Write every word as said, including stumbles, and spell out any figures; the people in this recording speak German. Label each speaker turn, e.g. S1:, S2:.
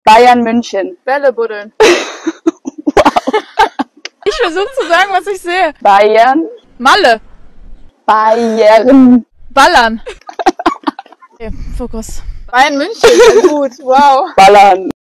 S1: Bayern München.
S2: Bälle buddeln. Ich versuche zu sagen, was ich sehe.
S1: Bayern.
S2: Malle.
S1: Bayern.
S2: Ballern. Okay, Fokus.
S3: Bayern München, gut, wow.
S1: Ballern.